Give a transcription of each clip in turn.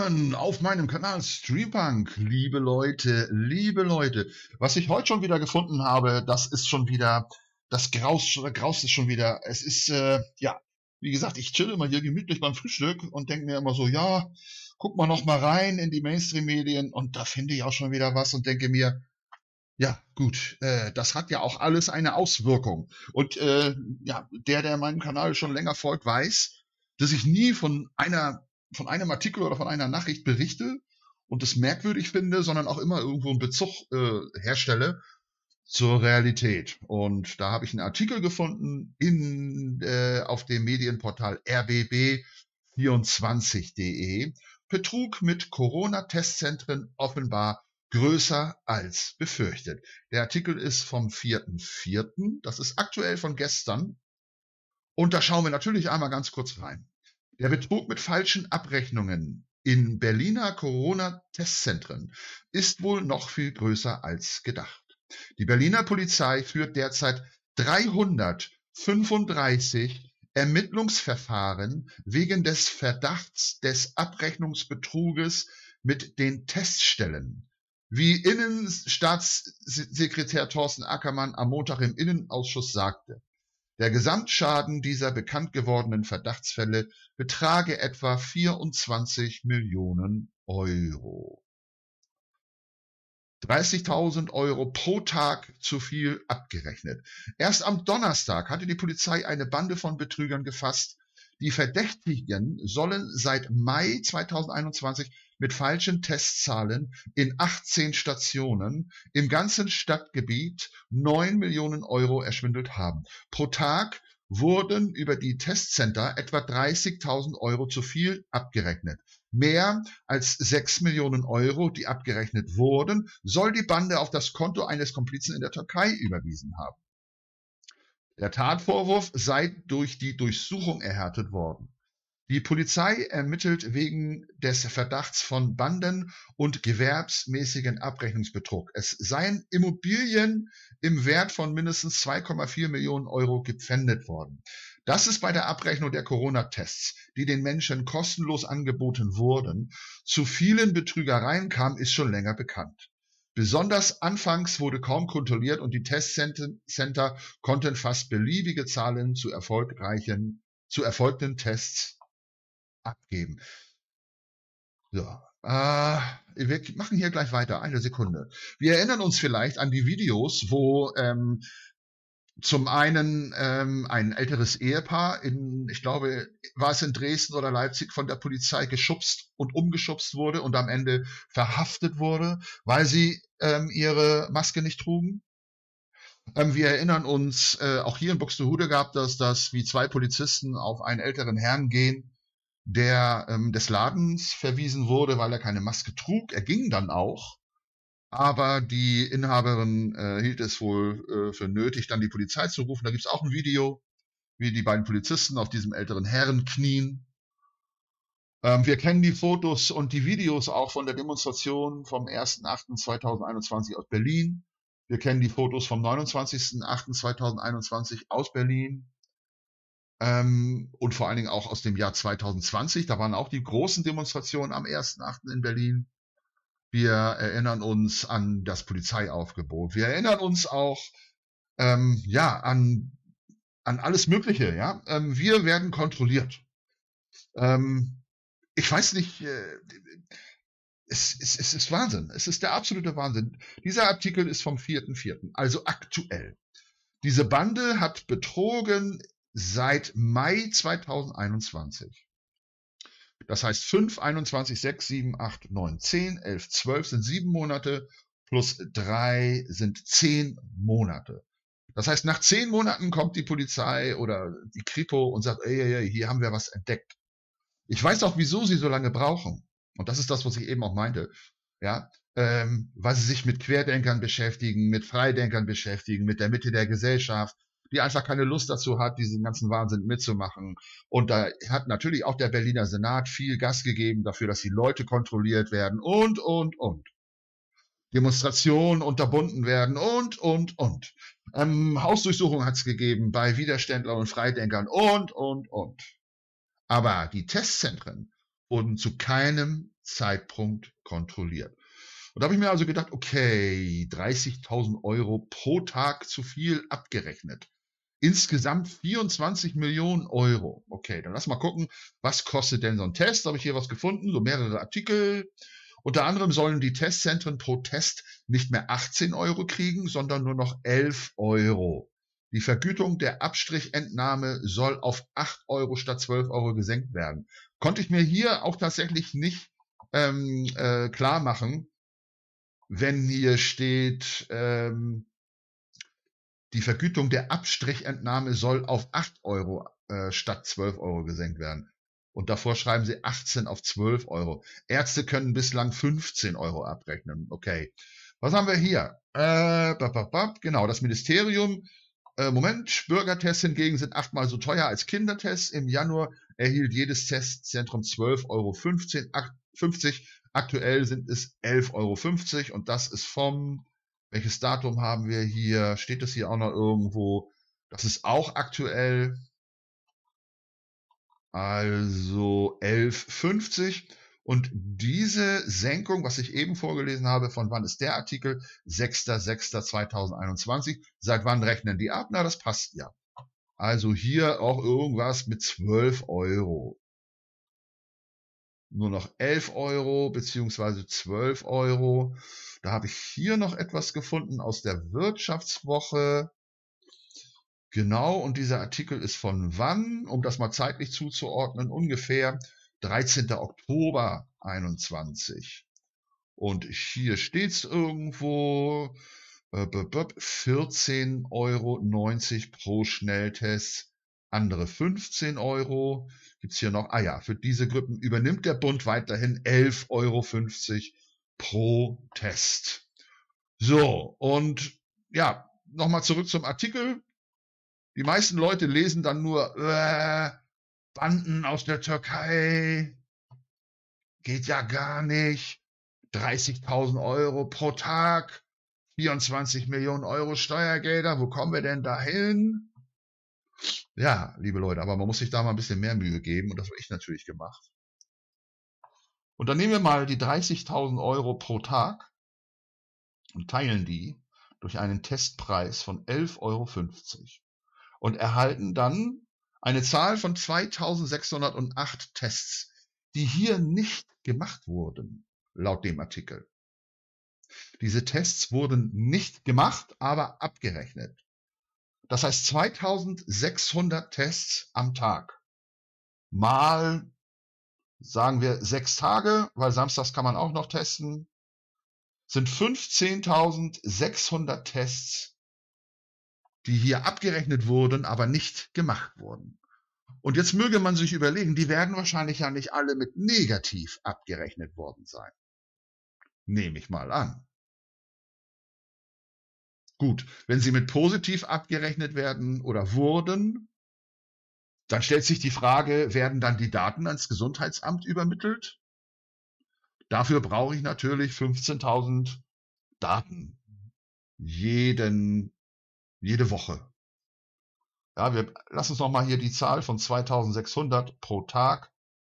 Willkommen auf meinem Kanal Streampunk, liebe Leute, liebe Leute. Was ich heute schon wieder gefunden habe, das ist schon wieder, das Graus ist schon wieder, es ist, ja, wie gesagt, ich chill immer hier gemütlich beim Frühstück und denke mir immer so, ja, guck mal noch mal rein in die Mainstream-Medien und da finde ich auch schon wieder was und denke mir, ja, gut, das hat ja auch alles eine Auswirkung. Und ja, der meinem Kanal schon länger folgt, weiß, dass ich nie von einem Artikel oder von einer Nachricht berichte und es merkwürdig finde, sondern auch immer irgendwo einen Bezug herstelle zur Realität. Und da habe ich einen Artikel gefunden auf dem Medienportal rbb24.de. Betrug mit Corona-Testzentren offenbar größer als befürchtet. Der Artikel ist vom 4.4., das ist aktuell von gestern. Und da schauen wir natürlich einmal ganz kurz rein. Der Betrug mit falschen Abrechnungen in Berliner Corona-Testzentren ist wohl noch viel größer als gedacht. Die Berliner Polizei führt derzeit 335 Ermittlungsverfahren wegen des Verdachts des Abrechnungsbetruges mit den Teststellen. Wie Innenstaatssekretär Thorsten Ackermann am Montag im Innenausschuss sagte, der Gesamtschaden dieser bekannt gewordenen Verdachtsfälle betrage etwa 24 Millionen Euro. 30.000 Euro pro Tag zu viel abgerechnet. Erst am Donnerstag hatte die Polizei eine Bande von Betrügern gefasst. Die Verdächtigen sollen seit Mai 2021 mit falschen Testzahlen in 18 Stationen im ganzen Stadtgebiet 9 Millionen Euro erschwindelt haben. Pro Tag wurden über die Testcenter etwa 30.000 Euro zu viel abgerechnet. Mehr als 6 Millionen Euro, die abgerechnet wurden, soll die Bande auf das Konto eines Komplizen in der Türkei überwiesen haben. Der Tatvorwurf sei durch die Durchsuchung erhärtet worden. Die Polizei ermittelt wegen des Verdachts von Banden- und gewerbsmäßigen Abrechnungsbetrug. Es seien Immobilien im Wert von mindestens 2,4 Millionen Euro gepfändet worden. Dass es bei der Abrechnung der Corona-Tests, die den Menschen kostenlos angeboten wurden, zu vielen Betrügereien kam, ist schon länger bekannt. Besonders anfangs wurde kaum kontrolliert und die Testcenter konnten fast beliebige Zahlen zu erfolgten Tests abgeben. So, wir machen hier gleich weiter, eine Sekunde. Wir erinnern uns vielleicht an die Videos, wo zum einen ein älteres Ehepaar ich glaube, war es in Dresden oder Leipzig, von der Polizei geschubst und umgeschubst wurde und am Ende verhaftet wurde, weil sie ihre Maske nicht trugen. Wir erinnern uns, auch hier in Buxtehude gab es das, wie zwei Polizisten auf einen älteren Herrn gehen, der des Ladens verwiesen wurde, weil er keine Maske trug. Er ging dann auch, aber die Inhaberin hielt es wohl für nötig, dann die Polizei zu rufen. Da gibt es auch ein Video, wie die beiden Polizisten auf diesem älteren Herrn knien. Wir kennen die Fotos und die Videos auch von der Demonstration vom 1.8.2021 aus Berlin. Wir kennen die Fotos vom 29.8.2021 aus Berlin. Und vor allen Dingen auch aus dem Jahr 2020. Da waren auch die großen Demonstrationen am 1.8. in Berlin. Wir erinnern uns an das Polizeiaufgebot. Wir erinnern uns auch ja, an alles Mögliche. Ja? Wir werden kontrolliert. Ich weiß nicht, es ist Wahnsinn. Es ist der absolute Wahnsinn. Dieser Artikel ist vom 4.4., also aktuell. Diese Bande hat betrogen seit Mai 2021. Das heißt 5, 21, 6, 7, 8, 9, 10, 11, 12 sind 7 Monate, plus 3 sind 10 Monate. Das heißt, nach 10 Monaten kommt die Polizei oder die Kripo und sagt, ey, hier haben wir was entdeckt. Ich weiß auch, wieso sie so lange brauchen. Und das ist das, was ich eben auch meinte. Ja, weil sie sich mit Querdenkern beschäftigen, mit Freidenkern beschäftigen, mit der Mitte der Gesellschaft, die einfach keine Lust dazu hat, diesen ganzen Wahnsinn mitzumachen. Und da hat natürlich auch der Berliner Senat viel Gas gegeben dafür, dass die Leute kontrolliert werden und. Demonstrationen unterbunden werden und. Hausdurchsuchung hat es gegeben bei Widerständlern und Freidenkern und. Aber die Testzentren wurden zu keinem Zeitpunkt kontrolliert. Und da habe ich mir also gedacht, okay, 30.000 Euro pro Tag zu viel abgerechnet. Insgesamt 24 Millionen Euro. Okay, dann lass mal gucken, was kostet denn so ein Test? Da habe ich hier was gefunden, so mehrere Artikel. Unter anderem sollen die Testzentren pro Test nicht mehr 18 Euro kriegen, sondern nur noch 11 Euro. Die Vergütung der Abstrichentnahme soll auf 8 Euro statt 12 Euro gesenkt werden. Konnte ich mir hier auch tatsächlich nicht klar machen, wenn hier steht, die Vergütung der Abstrichentnahme soll auf 8 Euro statt 12 Euro gesenkt werden. Und davor schreiben sie 18 auf 12 Euro. Ärzte können bislang 15 Euro abrechnen. Okay. Was haben wir hier? Genau, das Ministerium. Bürgertests hingegen sind 8-mal so teuer als Kindertests. Im Januar erhielt jedes Testzentrum 12,50 Euro. Aktuell sind es 11,50 Euro. Und das ist vom... Welches Datum haben wir hier? Steht es hier auch noch irgendwo? Das ist auch aktuell. Also 11,50. Und diese Senkung, was ich eben vorgelesen habe, von wann ist der Artikel? 6.6.2021. Seit wann rechnen die ab? Na, das passt ja. Also hier auch irgendwas mit 12 Euro. Nur noch 11 Euro beziehungsweise 12 Euro. Da habe ich hier noch etwas gefunden aus der Wirtschaftswoche. Genau, und dieser Artikel ist von wann, um das mal zeitlich zuzuordnen, ungefähr 13. Oktober 21. Und hier steht es irgendwo, 14,90 Euro pro Schnelltest, andere 15 Euro. Gibt's hier noch, für diese Gruppen übernimmt der Bund weiterhin 11,50 Euro pro Test. So, und ja, nochmal zurück zum Artikel. Die meisten Leute lesen dann nur, Banden aus der Türkei, geht ja gar nicht, 30.000 Euro pro Tag, 24 Millionen Euro Steuergelder, wo kommen wir denn dahin? Ja, liebe Leute, aber man muss sich da mal ein bisschen mehr Mühe geben und das habe ich natürlich gemacht. Und dann nehmen wir mal die 30.000 Euro pro Tag und teilen die durch einen Testpreis von 11,50 Euro und erhalten dann eine Zahl von 2.608 Tests, die hier nicht gemacht wurden, laut dem Artikel. Diese Tests wurden nicht gemacht, aber abgerechnet. Das heißt 2.600 Tests am Tag. Mal, sagen wir, 6 Tage, weil samstags kann man auch noch testen, sind 15.600 Tests, die hier abgerechnet wurden, aber nicht gemacht wurden. Und jetzt möge man sich überlegen, die werden wahrscheinlich ja nicht alle mit negativ abgerechnet worden sein. Nehme ich mal an. Gut, wenn sie mit positiv abgerechnet werden oder wurden, dann stellt sich die Frage, werden dann die Daten ans Gesundheitsamt übermittelt? Dafür brauche ich natürlich 15.000 Daten. Jede Woche. Ja, lassen uns nochmal hier die Zahl von 2.600 pro Tag.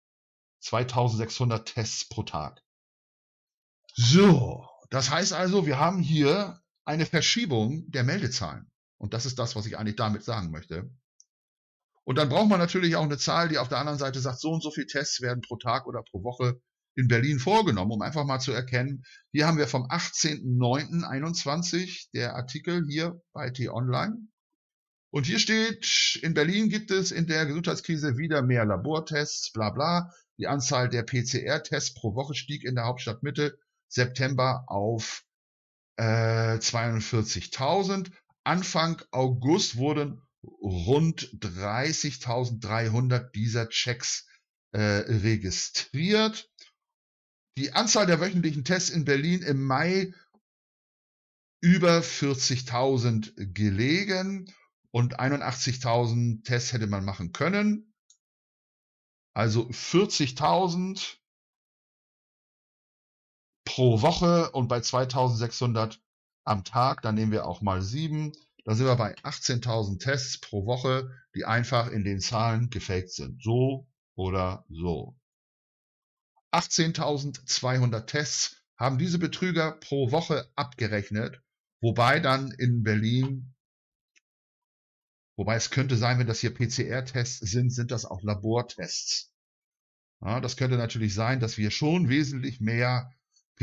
2.600 Tests pro Tag. So, das heißt also, wir haben hier eine Verschiebung der Meldezahlen. Und das ist das, was ich eigentlich damit sagen möchte. Und dann braucht man natürlich auch eine Zahl, die auf der anderen Seite sagt, so und so viele Tests werden pro Tag oder pro Woche in Berlin vorgenommen, um einfach mal zu erkennen, hier haben wir vom 18.09.21 der Artikel hier bei T-Online. Und hier steht, in Berlin gibt es in der Gesundheitskrise wieder mehr Labortests, bla bla. Die Anzahl der PCR-Tests pro Woche stieg in der Hauptstadt Mitte September auf 42.000. Anfang August wurden rund 30.300 dieser Checks registriert. Die Anzahl der wöchentlichen Tests in Berlin im Mai über 40.000 gelegen und 81.000 Tests hätte man machen können. Also 40.000 pro Woche und bei 2.600 am Tag, dann nehmen wir auch mal 7. Da sind wir bei 18.000 Tests pro Woche, die einfach in den Zahlen gefaked sind. So oder so. 18.200 Tests haben diese Betrüger pro Woche abgerechnet, wobei dann in Berlin, wobei es könnte sein, wenn das hier PCR-Tests sind das auch Labortests. Ja, das könnte natürlich sein, dass wir schon wesentlich mehr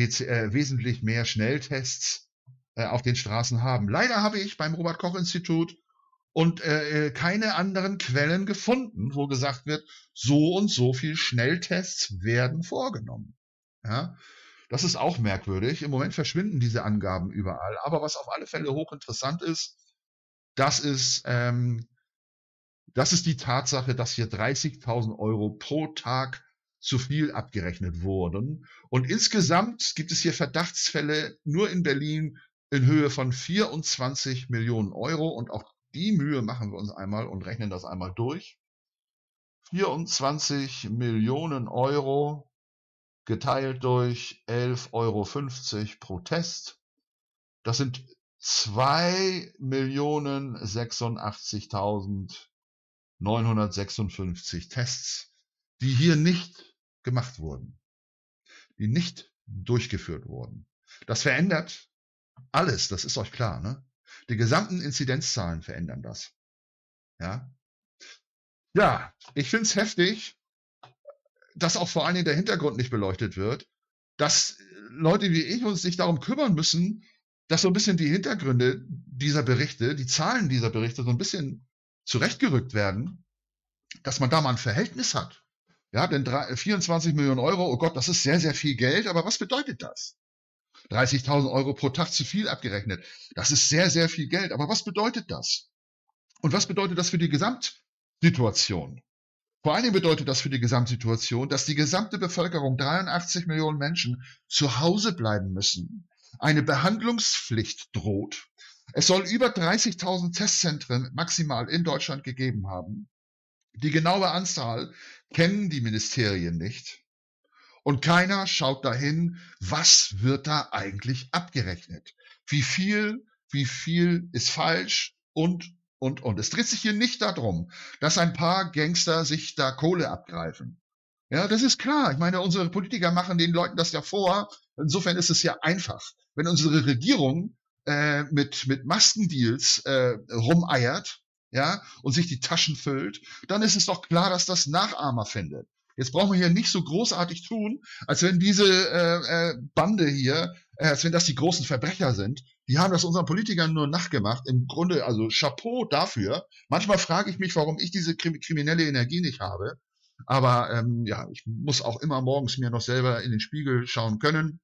Schnelltests auf den Straßen haben. Leider habe ich beim Robert-Koch-Institut und keine anderen Quellen gefunden, wo gesagt wird, so und so viel Schnelltests werden vorgenommen. Ja, das ist auch merkwürdig. Im Moment verschwinden diese Angaben überall. Aber was auf alle Fälle hochinteressant ist, das ist die Tatsache, dass hier 30.000 Euro pro Tag zu viel abgerechnet wurden. Und insgesamt gibt es hier Verdachtsfälle nur in Berlin in Höhe von 24 Millionen Euro. Und auch die Mühe machen wir uns einmal und rechnen das einmal durch. 24 Millionen Euro geteilt durch 11,50 Euro pro Test. Das sind 2.086.956 Tests, die hier nicht gemacht wurden, die nicht durchgeführt wurden. Das verändert alles, das ist euch klar, ne? Die gesamten Inzidenzzahlen verändern das. Ja, ich finde es heftig, dass auch vor allen Dingen der Hintergrund nicht beleuchtet wird, dass Leute wie ich uns sich darum kümmern müssen, dass so ein bisschen die Hintergründe dieser Berichte, die Zahlen dieser Berichte so ein bisschen zurechtgerückt werden, dass man da mal ein Verhältnis hat. Ja, denn 24 Millionen Euro, oh Gott, das ist sehr, sehr viel Geld, aber was bedeutet das? 30.000 Euro pro Tag zu viel abgerechnet. Das ist sehr, sehr viel Geld, aber was bedeutet das? Und was bedeutet das für die Gesamtsituation? Vor allen Dingen bedeutet das für die Gesamtsituation, dass die gesamte Bevölkerung, 83 Millionen Menschen, zu Hause bleiben müssen. Eine Behandlungspflicht droht. Es soll über 30.000 Testzentren maximal in Deutschland gegeben haben. Die genaue Anzahl kennen die Ministerien nicht. Und keiner schaut dahin, was wird da eigentlich abgerechnet? Wie viel ist falsch und. Es dreht sich hier nicht darum, dass ein paar Gangster sich da Kohle abgreifen. Ja, das ist klar. Ich meine, unsere Politiker machen den Leuten das ja vor. Insofern ist es ja einfach. Wenn unsere Regierung mit Maskendeals rumeiert, ja, und sich die Taschen füllt, dann ist es doch klar, dass das Nachahmer findet. Jetzt brauchen wir hier nicht so großartig tun, als wenn diese Bande hier, als wenn das die großen Verbrecher sind. Die haben das unseren Politikern nur nachgemacht. Im Grunde, also Chapeau dafür. Manchmal frage ich mich, warum ich diese kriminelle Energie nicht habe. Aber ich muss auch immer morgens mir noch selber in den Spiegel schauen können.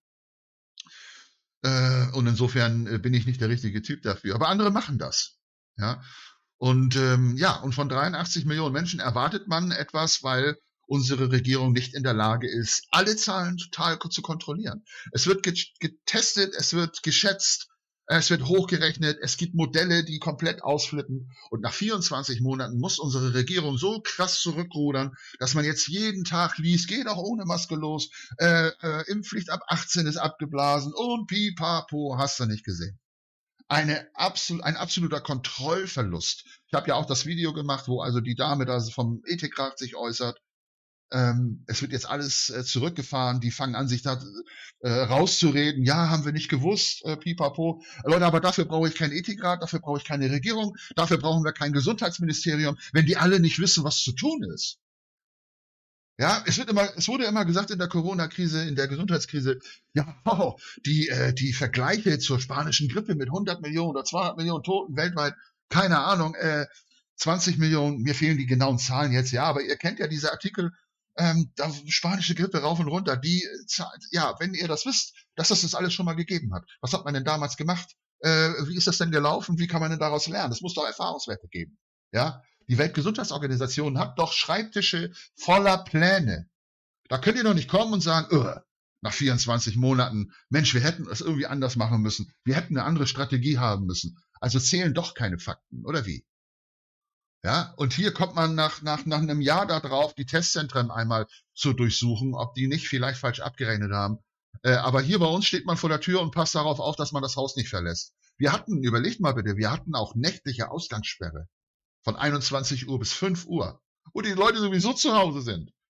Und insofern bin ich nicht der richtige Typ dafür. Aber andere machen das. Ja. Und von 83 Millionen Menschen erwartet man etwas, weil unsere Regierung nicht in der Lage ist, alle Zahlen total zu kontrollieren. Es wird getestet, es wird geschätzt, es wird hochgerechnet, es gibt Modelle, die komplett ausflippen. Und nach 24 Monaten muss unsere Regierung so krass zurückrudern, dass man jetzt jeden Tag liest, geht auch ohne Maske los, Impfpflicht ab 18 ist abgeblasen und pipapo, hast du nicht gesehen. Ein absoluter Kontrollverlust. Ich habe ja auch das Video gemacht, wo also die Dame da vom Ethikrat sich äußert. Es wird jetzt alles zurückgefahren, die fangen an, sich da rauszureden. Ja, haben wir nicht gewusst, pipapo. Leute, aber dafür brauche ich keinen Ethikrat, dafür brauche ich keine Regierung, dafür brauchen wir kein Gesundheitsministerium, wenn die alle nicht wissen, was zu tun ist. Ja, es wurde immer gesagt in der Corona-Krise, in der Gesundheitskrise, ja, die Vergleiche zur spanischen Grippe mit 100 Millionen oder 200 Millionen Toten weltweit, keine Ahnung, 20 Millionen, mir fehlen die genauen Zahlen jetzt, ja, aber ihr kennt ja diese Artikel, da spanische Grippe rauf und runter, wenn ihr das wisst, dass das alles schon mal gegeben hat. Was hat man denn damals gemacht? Wie ist das denn gelaufen? Wie kann man denn daraus lernen? Es muss doch Erfahrungswerte geben. Ja, die Weltgesundheitsorganisation hat doch Schreibtische voller Pläne. Da könnt ihr doch nicht kommen und sagen, nach 24 Monaten, Mensch, wir hätten es irgendwie anders machen müssen. Wir hätten eine andere Strategie haben müssen. Also zählen doch keine Fakten, oder wie? Ja, und hier kommt man nach einem Jahr da drauf, die Testzentren einmal zu durchsuchen, ob die nicht vielleicht falsch abgerechnet haben. Aber hier bei uns steht man vor der Tür und passt darauf auf, dass man das Haus nicht verlässt. Überlegt mal bitte, wir hatten auch nächtliche Ausgangssperre von 21 Uhr bis 5 Uhr, wo die Leute sowieso zu Hause sind.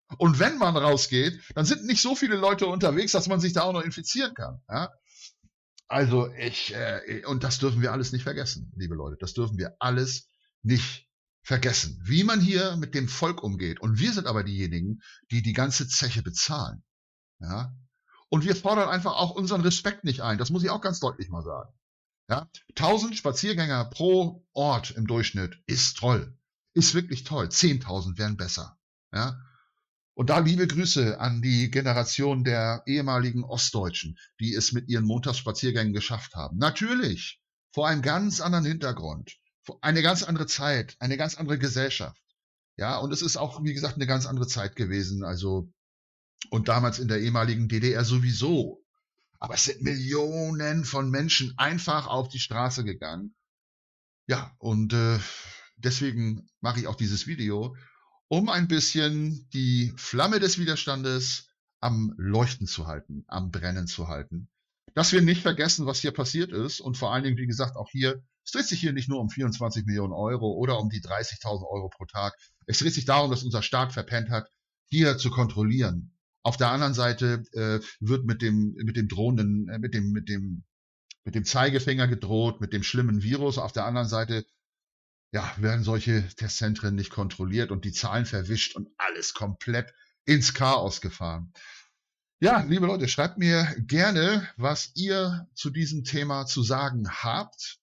Und wenn man rausgeht, dann sind nicht so viele Leute unterwegs, dass man sich da auch noch infizieren kann. Ja? Also und das dürfen wir alles nicht vergessen, liebe Leute. Das dürfen wir alles nicht vergessen. Wie man hier mit dem Volk umgeht. Und wir sind aber diejenigen, die die ganze Zeche bezahlen. Ja? Und wir fordern einfach auch unseren Respekt nicht ein. Das muss ich auch ganz deutlich mal sagen. Ja? 1000 Spaziergänger pro Ort im Durchschnitt ist toll. Ist wirklich toll. 10.000 wären besser. Ja? Und da liebe Grüße an die Generation der ehemaligen Ostdeutschen, die es mit ihren Montagsspaziergängen geschafft haben. Natürlich, vor einem ganz anderen Hintergrund, eine ganz andere Zeit, eine ganz andere Gesellschaft. Ja, und es ist auch, wie gesagt, eine ganz andere Zeit gewesen. Also, und damals in der ehemaligen DDR sowieso. Aber es sind Millionen von Menschen einfach auf die Straße gegangen. Ja, und deswegen mache ich auch dieses Video, um ein bisschen die Flamme des Widerstandes am Leuchten zu halten, am Brennen zu halten. Dass wir nicht vergessen, was hier passiert ist und vor allen Dingen, wie gesagt, auch hier, es dreht sich hier nicht nur um 24 Millionen Euro oder um die 30.000 Euro pro Tag. Es dreht sich darum, dass unser Staat verpennt hat, hier zu kontrollieren. Auf der anderen Seite wird mit dem drohenden, mit dem Zeigefinger gedroht, mit dem schlimmen Virus. Auf der anderen Seite werden solche Testzentren nicht kontrolliert und die Zahlen verwischt und alles komplett ins Chaos gefahren. Ja, liebe Leute, schreibt mir gerne, was ihr zu diesem Thema zu sagen habt.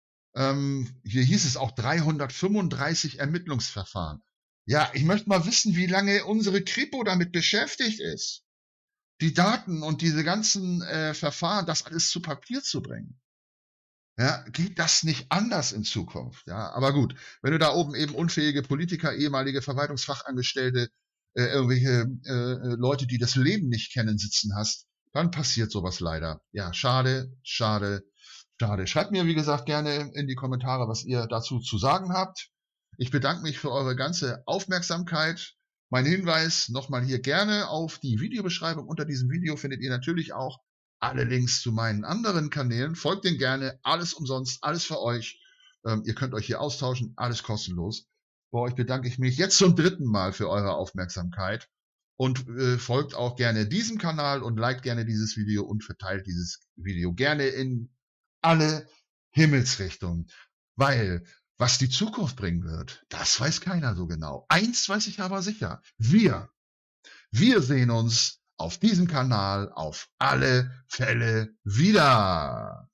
Hier hieß es auch 335 Ermittlungsverfahren. Ja, ich möchte mal wissen, wie lange unsere Kripo damit beschäftigt ist, die Daten und diese ganzen Verfahren, das alles zu Papier zu bringen. Ja, geht das nicht anders in Zukunft? Ja, aber gut, wenn du da oben eben unfähige Politiker, ehemalige Verwaltungsfachangestellte, irgendwelche Leute, die das Leben nicht kennen, sitzen hast, dann passiert sowas leider. Ja, schade, schade, schade. Schreibt mir, wie gesagt, gerne in die Kommentare, was ihr dazu zu sagen habt. Ich bedanke mich für eure ganze Aufmerksamkeit. Mein Hinweis nochmal hier gerne auf die Videobeschreibung. Unter diesem Video findet ihr natürlich auch alle Links zu meinen anderen Kanälen. Folgt denen gerne, alles umsonst, alles für euch. Ihr könnt euch hier austauschen, alles kostenlos. Bei euch bedanke ich mich jetzt zum 3. Mal für eure Aufmerksamkeit und folgt auch gerne diesem Kanal und liked gerne dieses Video und verteilt dieses Video gerne in alle Himmelsrichtungen. Weil, was die Zukunft bringen wird, das weiß keiner so genau. Eins weiß ich aber sicher. Wir sehen uns auf diesem Kanal auf alle Fälle wieder.